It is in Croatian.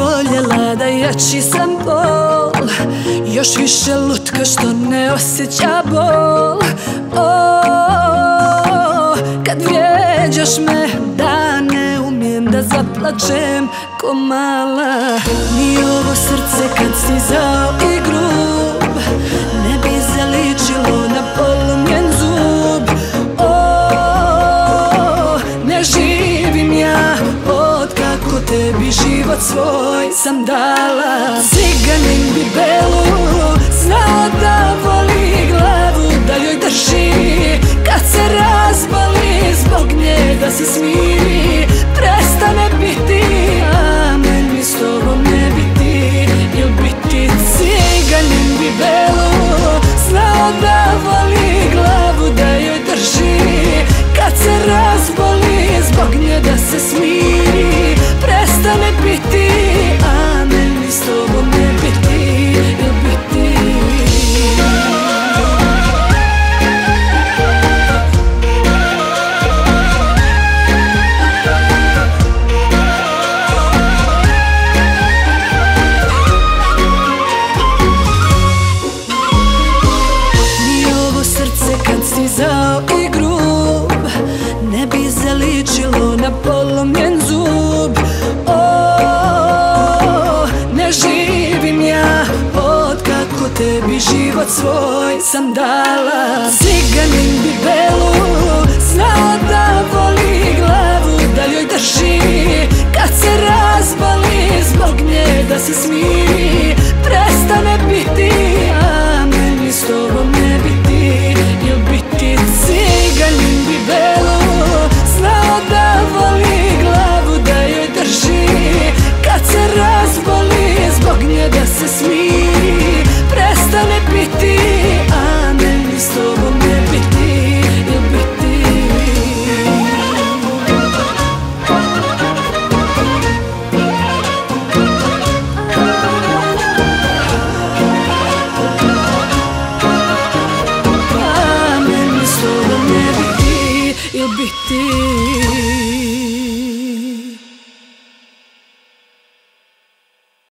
voljela da jači sam bol, još više lutka što ne osjeća bol. Kad vrijeđaš me da ne umijem da zaplačem ko mala. Ni ovo srce kad si zao i grub ne bi zaličilo na polomljen zub. Ne živim ja od kako tebi život svoj sam dala. Ciganin bi belu znao da voli glavu da joj drži kad se razboli zbog nje da se smiri, prestane biti, a meni s tobom ne biti. Ili biti ciganin bi belu znao da voli glavu da joj drži kad se razboli zbog nje da se smiri, prestane biti, a meni s tobom ne biti. Ili biti zao i grub ne bi zaličilo na polomljen zub. Ne živim ja od kako tebi život svoj sam dala.